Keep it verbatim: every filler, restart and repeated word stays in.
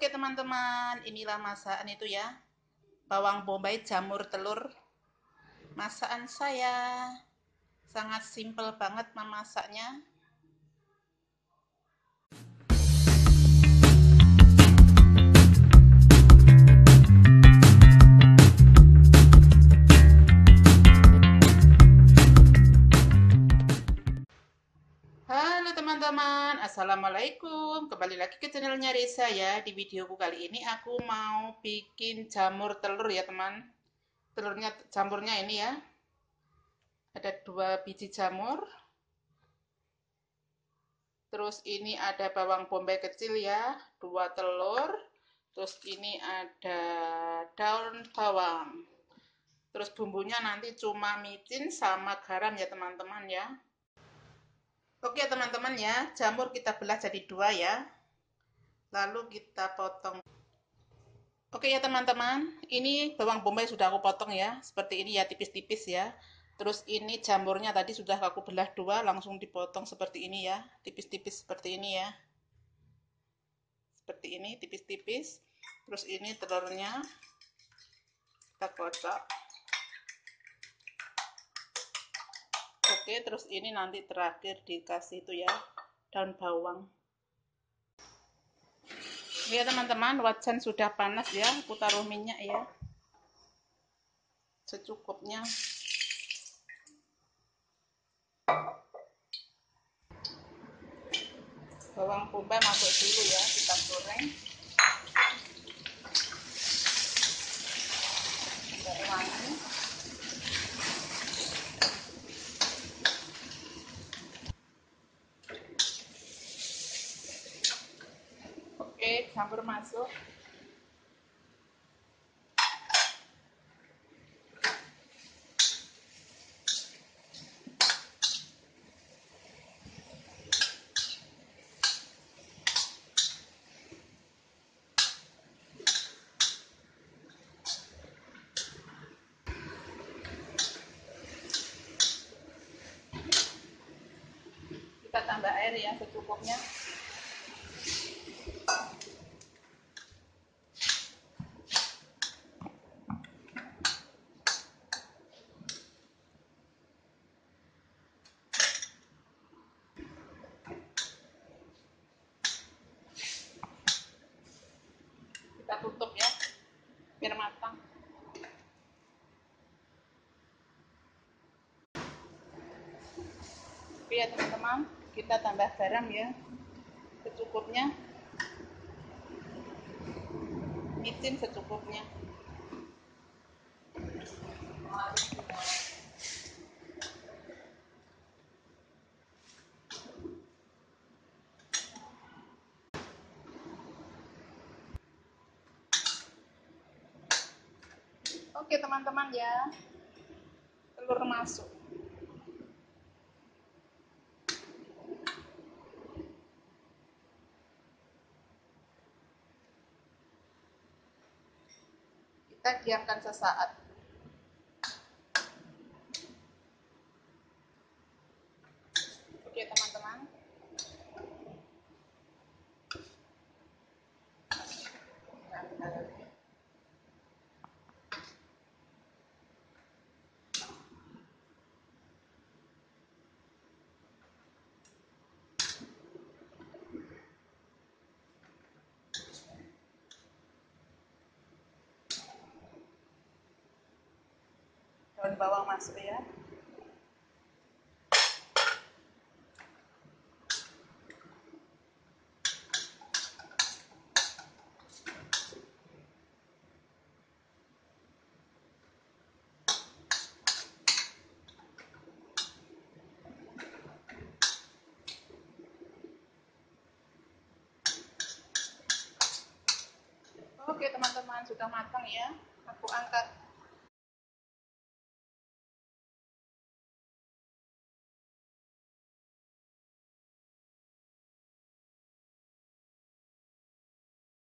Oke teman-teman, inilah masakan itu ya. Bawang bombay, jamur, telur. Masakan saya sangat simpel banget memasaknya. Halo teman-teman, assalamualaikum. Kembali lagi ke channelnya Reza ya. Di videoku kali ini aku mau bikin jamur telur ya teman. Telurnya, jamurnya ini ya. Ada dua biji jamur. Terus ini ada bawang bombay kecil ya, dua telur. Terus ini ada daun bawang. Terus bumbunya nanti cuma micin sama garam ya teman-teman ya. Oke teman-teman ya, jamur kita belah jadi dua ya. Lalu kita potong. Oke ya teman-teman, ini bawang bombay sudah aku potong ya. Seperti ini ya, tipis-tipis ya. Terus ini jamurnya tadi sudah aku belah dua, langsung dipotong seperti ini ya. Tipis-tipis seperti ini ya. Seperti ini, tipis-tipis. Terus ini telurnya kita kocok. Oke, terus ini nanti terakhir dikasih itu ya, daun bawang. Ya teman-teman, wajan sudah panas ya, aku taruh minyak ya, secukupnya. Bawang bombay masuk dulu ya, kita goreng sampai wangi. Oke, jamur masuk. Kita tambah air ya secukupnya. Kita tutup ya, biar matang. Oke ya teman-teman, kita tambah garam ya, secukupnya. Micin secukupnya. Oke teman-teman ya, telur masuk. Kita diamkan sesaat. Oke teman-teman. Daun bawang masuk ya. Oke teman-teman, sudah matang ya. Aku angkat.